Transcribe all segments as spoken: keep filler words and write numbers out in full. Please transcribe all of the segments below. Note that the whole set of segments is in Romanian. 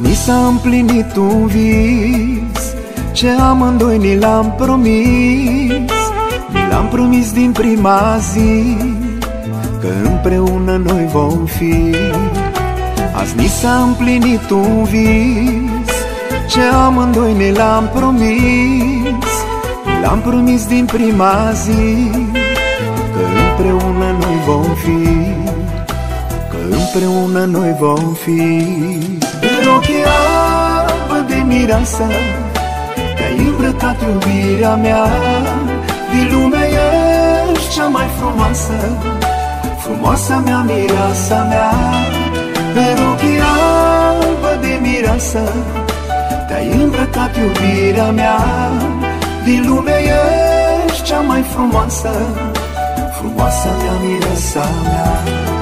ni s-a împlinit un vis ce amândoi ni l-am promis. Ni l-am promis din prima zi că împreună noi vom fi. Azi ni s-a împlinit un vis ce amândoi ne l-am promis. L-am promis din prima zi că împreună noi vom fi, că împreună noi vom fi. În ochii albă de mireasă te-ai îmbrăcat iubirea mea. Din lume ești cea mai frumoasă, frumoasa mea, mireasa mea. În ochii albă de mireasă te-ai îmbrăcat iubirea mea. Din lume ești cea mai frumoasă, frumoasa mea, mireasa mea.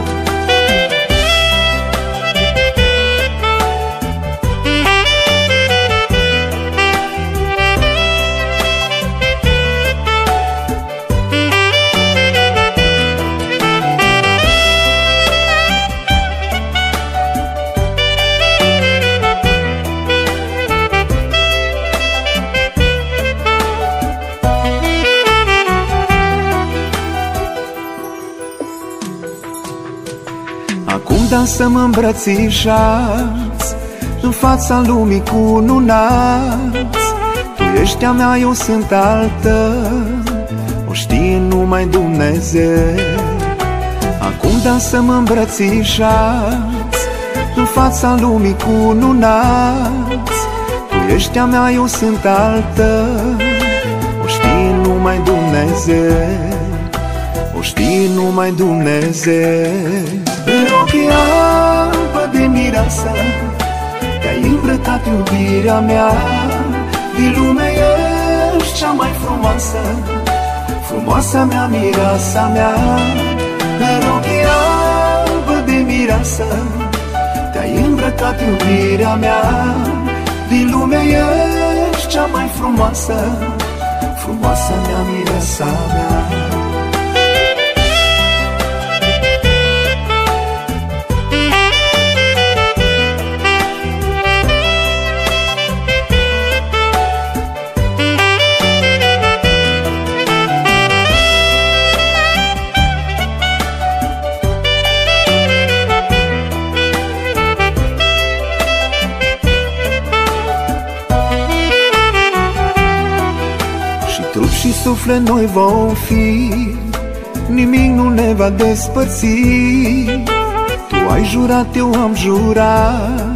Acum dansăm îmbrățișați în fața lumii cununați. Tu ești a mea, eu sunt al tău, o știe numai Dumnezeu. Acum dansăm îmbrățișați în fața lumii cununați. Tu ești a mea, eu sunt al tău, o știe numai Dumnezeu, o știe numai Dumnezeu. În ochii albă de mireasă te-ai îmbrăcat iubirea mea. Din lume ești cea mai frumoasă, frumoasa mea, mireasa mea. În ochii albă de mireasă te-ai îmbrăcat iubirea mea. Din lume ești cea mai frumoasă, frumoasa mea, mireasa mea. Trup și suflet noi vom fi, nimic nu ne va despărți. Tu ai jurat, eu am jurat,